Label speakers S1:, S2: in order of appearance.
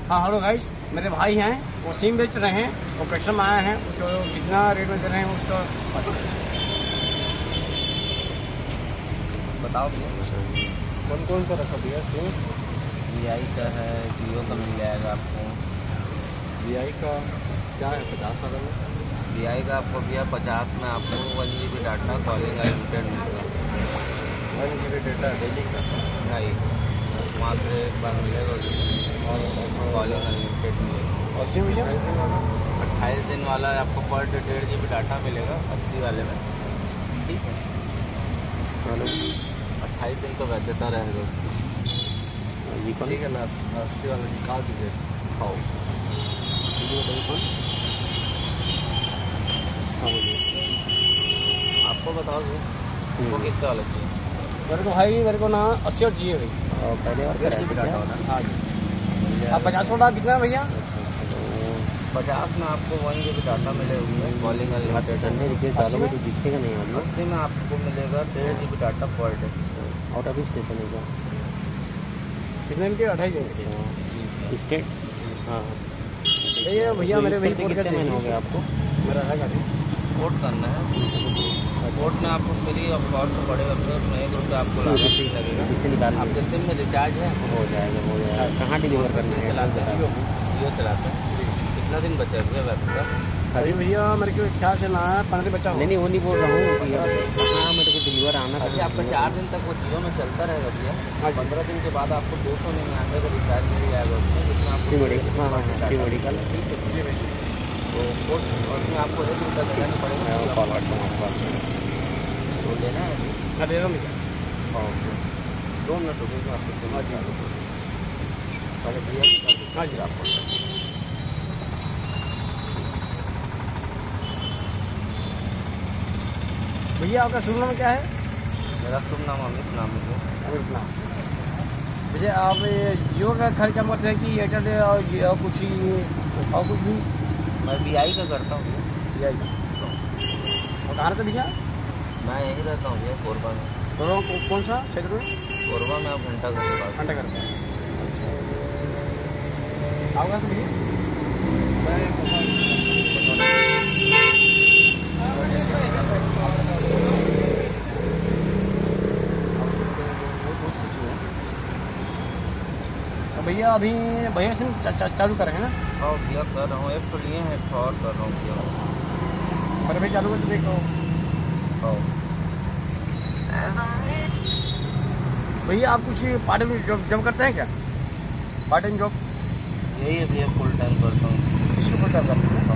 S1: हाँ hello guys, मेरे भाई हैं, वो सिम बेच रहे हैं, वो कस्टमर आए हैं, उसको कितना रेट में दे रहे हैं उसका
S2: बताओ।
S3: कौन कौन सा रखा भैया सिम?
S2: VI का है, जियो का मिल जाएगा आपको।
S3: VI का क्या है 50 वाला में?
S2: VI का आपको भैया 50 में आपको 1 GB डाटा कॉलिंग अनलिमिटेड मिलेगा।
S3: 1 GB डेटा डेली का
S2: नहीं, वहाँ से एक बार मिलेगा और कॉलिंग अनलिमिटेड मिलेगा।
S1: और सिम भैया
S2: 28 दिन वाला आपको पर डे 1.5 GB डाटा मिलेगा 80 वाले में। ठीक है, 28 दिन तो वैधता रहेगा उसकी।
S3: ठीक है ना, 80 वाला निकाल दीजिए।
S2: हाँ आपको बता दूँ वो कितना वाला चाहिए?
S1: मेरे को ना 80 और चाहिए भाई।
S2: पहले और
S1: हाँ जी। आप 50 वाला कितना है भैया?
S2: 50 में आपको 1 GB डाटा मिले हुए कॉलिंग अनलिमिटेड।
S3: 80 में
S2: 80 में आपको मिलेगा 1.5 GB data per day.
S3: Out of station है क्या?
S1: कितने के 28
S3: स्टेट? हाँ
S1: ये भैया मेरे भाई
S3: कितने महीने हो गए आपको?
S1: मेरा है गाड़ी
S2: पोर्ट करना है। पोर्ट में आपको फ्री ऑफ कॉस्ट पड़ेगा, उसमें 1 रुपये आपको लागत ही लगेगा। आपके सिम में रिचार्ज है?
S3: हो जाएगा। कहाँ डिलीवर करना है?
S2: चलाते हैं, जियो चलाते हैं। कितना दिन बचा है वैसे?
S1: अभी भैया मेरे को ख्याल से ना 15 दिन बचा।
S3: नहीं वो नहीं बोल रहा हूँ कि कहाँ मेरे को डिलीवर आना
S2: अभी आपका 4 दिन तक वो जियो में चलता रहेगा भैया। 15 दिन के बाद आपको 299 का रिचार्ज मिल जाएगा उसमें, जितना आपको
S3: मेडिकल।
S2: तो उसमें आपको 1 रुपया देना नहीं पड़ेगा। तो लेना है
S1: मैं दे रहा हूँ भैया।
S2: 2 मिनट हो गए आपको। पहले भैया
S1: हाँ जी
S2: आपको
S1: भैया आपका शुभ नाम क्या है?
S2: मेरा शुभ नाम अमित नाम है।
S1: अमित नाम। भैया आप जियो का खर्च काम करते हैं कि एयरटेल और कुछ भी?
S2: मैं VI का करता हूँ भैया।
S1: और कहाँ रहते भैया?
S2: मैं यहीं रहता हूँ भैया, कोरबा में।
S1: तो कौन सा क्षेत्र में?
S2: कोरबा में। आप घंटा घर के पास।
S1: घंटा घर में। आओ तो भैया भैया अभी भैया सिम चालू करेंगे ना?
S2: हाँ भैया कर रहा हूँ, एक तो लिए हैं, एक और कर रहा हूँ भैया।
S1: मेरे भाई चालू करके देखो।
S2: हाँ
S1: भैया आप कुछ पार्ट टाइम जॉब करते हैं क्या? पार्ट टाइम जॉब
S2: यही है भैया, फुल टाइम करता हूँ।
S1: किसको फुल टाइम करते हैं?